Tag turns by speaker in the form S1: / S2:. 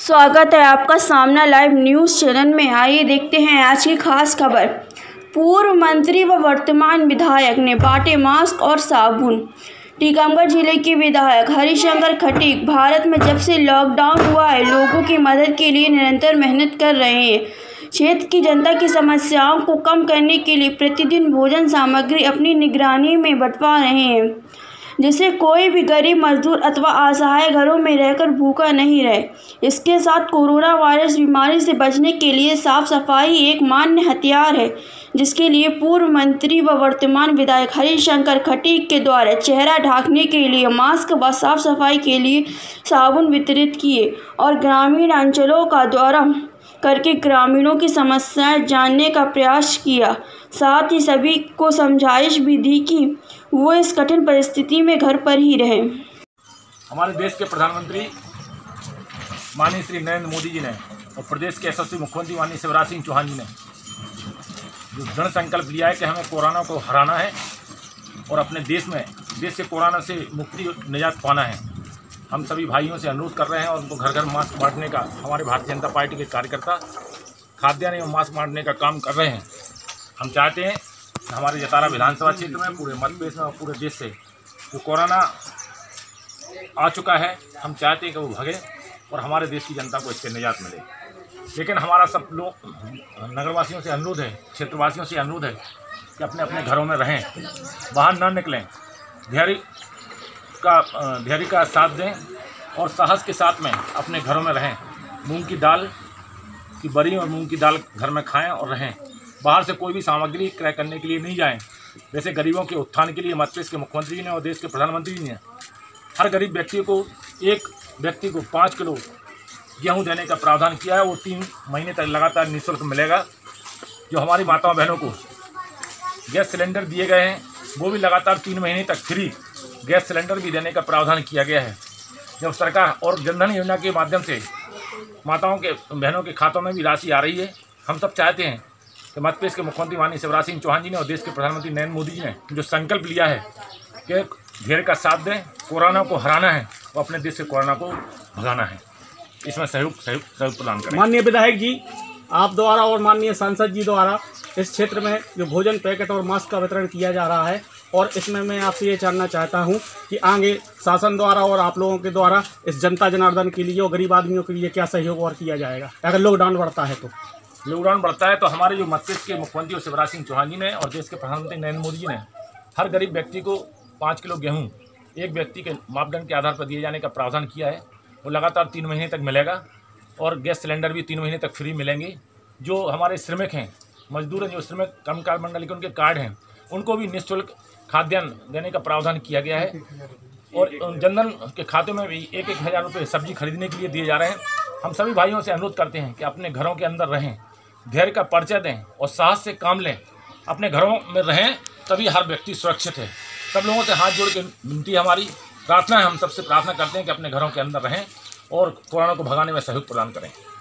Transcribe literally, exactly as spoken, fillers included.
S1: स्वागत है आपका सामना लाइव न्यूज़ चैनल में। आइए देखते हैं आज की खास खबर। पूर्व मंत्री व वर्तमान विधायक ने बांटे मास्क और साबुन। टीकमगढ़ जिले के विधायक हरिशंकर खटीक भारत में जब से लॉकडाउन हुआ है, लोगों की मदद के लिए निरंतर मेहनत कर रहे हैं। क्षेत्र की जनता की समस्याओं को कम करने के लिए प्रतिदिन भोजन सामग्री अपनी निगरानी में बंटवा रहे हैं, जिससे कोई भी गरीब मजदूर अथवा असहाय घरों में रहकर भूखा नहीं रहे। इसके साथ कोरोना वायरस बीमारी से बचने के लिए साफ सफाई एक मान्य हथियार है, जिसके लिए पूर्व मंत्री व वर्तमान विधायक हरिशंकर खटीक के द्वारा चेहरा ढकने के लिए मास्क व साफ सफाई के लिए साबुन वितरित किए और ग्रामीण अंचलों का दौरा करके ग्रामीणों की समस्याएं जानने का प्रयास किया। साथ ही सभी को समझाइश भी दी कि वो इस कठिन परिस्थिति में घर पर ही रहें।
S2: हमारे देश के प्रधानमंत्री माननीय श्री नरेंद्र मोदी जी ने और प्रदेश के यशस्वी मुख्यमंत्री माननीय शिवराज सिंह चौहान जी ने जो दृढ़ संकल्प लिया है कि हमें कोरोना को हराना है और अपने देश में देश से कोरोना से मुक्ति निजात पाना है। हम सभी भाइयों से अनुरोध कर रहे हैं और उनको घर घर मास्क बांटने का हमारे भारतीय जनता पार्टी के कार्यकर्ता खाद्यान्न एवं मास्क बांटने का काम कर रहे हैं। हम चाहते हैं कि हमारे जतारा विधानसभा क्षेत्र में, पूरे मध्य प्रदेश में और पूरे देश से जो कोरोना आ चुका है, हम चाहते हैं कि वो भगे और हमारे देश की जनता को इससे निजात मिले। लेकिन हमारा सब लोग नगरवासियों से अनुरोध है, क्षेत्रवासियों से अनुरोध है कि अपने अपने घरों में रहें, बाहर ना निकलें, धैर्य का धैर्य का साथ दें और साहस के साथ में अपने घरों में रहें। मूंग की दाल की बड़ी और मूंग की दाल घर में खाएं और रहें। बाहर से कोई भी सामग्री क्रय करने के लिए नहीं जाएं। वैसे गरीबों के उत्थान के लिए मध्य प्रदेश के मुख्यमंत्री जी ने और देश के प्रधानमंत्री जी ने हर गरीब व्यक्ति को एक व्यक्ति को पाँच किलो गेहूं देने का प्रावधान किया है। वो तीन महीने तक लगातार निःशुल्क मिलेगा। जो हमारी माताओं बहनों को गैस सिलेंडर दिए गए हैं, वो भी लगातार तीन महीने तक फ्री गैस सिलेंडर भी देने का प्रावधान किया गया है। जब सरकार और जनधन योजना के माध्यम से माताओं के बहनों के खातों में भी राशि आ रही है। हम सब चाहते हैं कि मध्य प्रदेश के मुख्यमंत्री माननीय शिवराज सिंह चौहान जी ने और देश के प्रधानमंत्री नरेंद्र मोदी जी ने जो संकल्प लिया है कि धैर्य का साथ दें, कोरोना को हराना है और अपने देश से कोरोना को भगाना है, इसमें सहयोग सहयोग सहयोग प्रदान करें।
S3: माननीय विधायक जी, आप द्वारा और माननीय सांसद जी द्वारा इस क्षेत्र में जो भोजन पैकेट और मास्क का वितरण किया जा रहा है, और इसमें मैं आपसे ये जानना चाहता हूं कि आगे शासन द्वारा और आप लोगों के द्वारा इस जनता जनार्दन के लिए और गरीब आदमियों के लिए क्या सहयोग और किया जाएगा अगर लॉकडाउन बढ़ता है तो?
S2: लॉकडाउन बढ़ता है तो हमारे जो मध्य प्रदेश के मुख्यमंत्री शिवराज सिंह चौहान जी ने और देश के प्रधानमंत्री नरेंद्र मोदी जी ने हर गरीब व्यक्ति को पाँच किलो गेहूँ एक व्यक्ति के मापदंड के आधार पर दिए जाने का प्रावधान किया है। वो लगातार तीन महीने तक मिलेगा और गैस सिलेंडर भी तीन महीने तक फ्री मिलेंगे। जो हमारे श्रमिक हैं, मजदूर हैं, जो श्रमिक कर्मकार मंडल के उनके कार्ड हैं, उनको भी निःशुल्क खाद्यान्न देने का प्रावधान किया गया है। और जनधन के खाते में भी एक एक हज़ार रुपये सब्जी खरीदने के लिए दिए जा रहे हैं। हम सभी भाइयों से अनुरोध करते हैं कि अपने घरों के अंदर रहें, धैर्य का परिचय दें और साहस से काम लें। अपने घरों में रहें, तभी हर व्यक्ति सुरक्षित है। सब लोगों से हाथ जोड़ के विनती हमारी प्रार्थना है, हम सबसे प्रार्थना करते हैं कि अपने घरों के अंदर रहें और कोरोना को भगाने में सहयोग प्रदान करें।